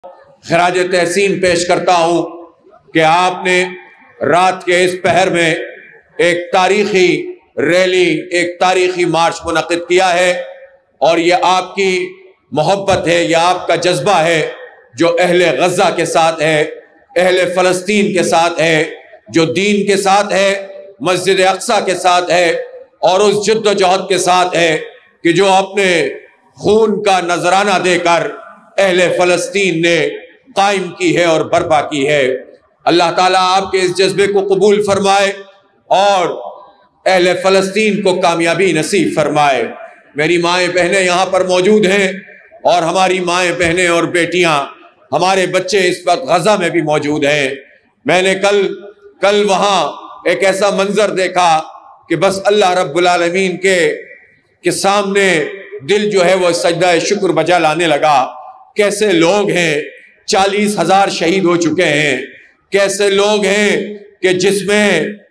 خراج تحسین پیش کرتا ہوں کہ آپ نے رات کے اس پہر میں ایک تاریخی ریلی، ایک تاریخی مارچ منعقد کیا ہے، اور یہ آپ کی محبت ہے، یہ آپ کا جذبہ ہے جو اہل غزہ کے ساتھ ہے، اہل فلسطین کے ساتھ ہے، جو دین کے ساتھ ہے، مسجد اقصیٰ کے ساتھ ہے، اور اس جد و جہد کے ساتھ ہے کہ جو اپنے خون کا نذرانہ دے کر اہل فلسطین نے قائم کی ہے اور برپا کی ہے۔ اللہ تعالیٰ آپ کے اس جذبے کو قبول فرمائے اور اہل فلسطین کو کامیابی نصیب فرمائے۔ میری مائیں بہنیں یہاں پر موجود ہیں، اور ہماری مائیں بہنیں اور بیٹیاں، ہمارے بچے اس وقت غزہ میں بھی موجود ہیں۔ میں نے کل وہاں ایک ایسا منظر دیکھا کہ بس اللہ رب العالمین کے سامنے دل جو ہے وہ سجدہ شکر بجا لانے لگا۔ کیسے لوگ ہیں، 40,000 شہید ہو چکے ہیں، کیسے لوگ ہیں کہ جس میں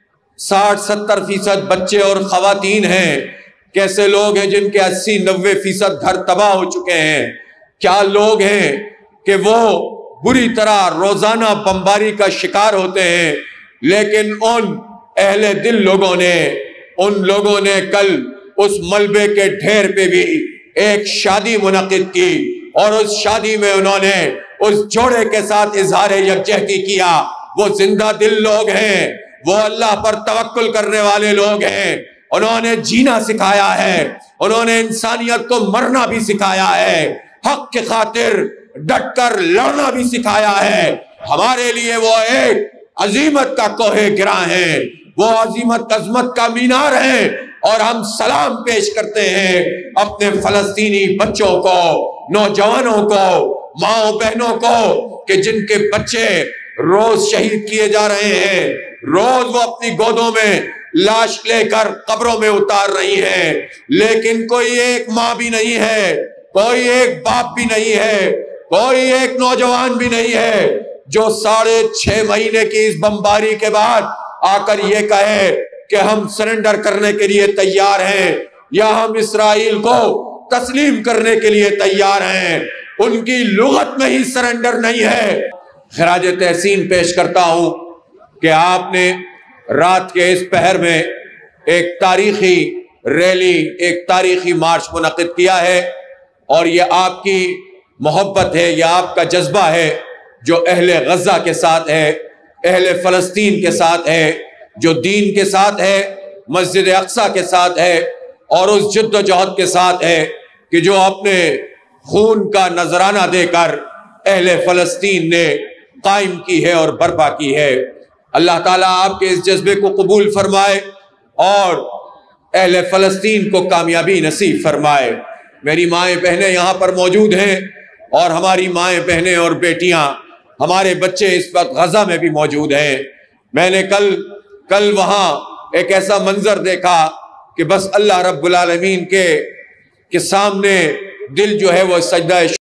60-70% بچے اور خواتین ہیں، کیسے لوگ ہیں جن کے 80-90% گھر تباہ ہو چکے ہیں، کیا لوگ ہیں کہ وہ بری طرح روزانہ بمباری کا شکار ہوتے ہیں، لیکن ان اہل دل لوگوں نے کل اس ملبے کے ڈھیر پہ بھی ایک شادی منعقد کی، اور اس شادی میں انہوں نے اس جوڑے کے ساتھ اظہار یکجہتی کیا۔ وہ زندہ دل لوگ ہیں، وہ اللہ پر توکل کرنے والے لوگ ہیں، انہوں نے جینا سکھایا ہے، انہوں نے انسانیت کو مرنا بھی سکھایا ہے، حق کی خاطر ڈٹ کر لڑنا بھی سکھایا ہے۔ ہمارے لیے وہ ایک عظیمت کا کوہ گراں ہے، وہ عظیمت عظمت کا مینار ہے، اور ہم سلام پیش کرتے ہیں اپنے فلسطینی بچوں کو، نوجوانوں کو، ماں بہنوں کو، کہ جن کے بچے روز شہید کیے جا رہے ہیں، روز وہ اپنی گودوں میں لاش لے کر قبروں میں اتار رہی ہیں، لیکن کوئی ایک ماں بھی نہیں ہے، کوئی ایک باپ بھی نہیں ہے، کوئی ایک نوجوان بھی نہیں ہے جو 6.5 مہینے کی اس بمباری کے بعد آ کر یہ کہے کہ ہم سرنڈر کرنے کے لیے تیار ہیں، یا ہم اسرائیل کو تسلیم کرنے کے لیے تیار ہیں۔ ان کی لغت میں ہی سرنڈر نہیں ہے۔ خراج تحسین پیش کرتا ہوں کہ آپ نے رات کے اس پہر میں ایک تاریخی ریلی، ایک تاریخی مارچ منعقد کیا ہے، اور یہ آپ کی محبت ہے، یہ آپ کا جذبہ ہے جو اہل غزہ کے ساتھ ہے، اہل فلسطین کے ساتھ ہے، جو دین کے ساتھ ہے، مسجد اقصیٰ کے ساتھ ہے، اور اس جد و جہد کے ساتھ ہے کہ جو اپنے خون کا نذرانہ دے کر اہل فلسطین نے قائم کی ہے اور برپا کی ہے۔ اللہ تعالیٰ آپ کے اس جذبے کو قبول فرمائے اور اہل فلسطین کو کامیابی نصیب فرمائے۔ میری مائیں بہنیں یہاں پر موجود ہیں، اور ہماری مائیں بہنیں اور بیٹیاں، ہمارے بچے اس وقت غزہ میں بھی موجود ہیں۔ میں نے کل وہاں ایک ایسا منظر دیکھا کہ بس اللہ رب العالمین کے سامنے دل جو ہے وہ سجدہ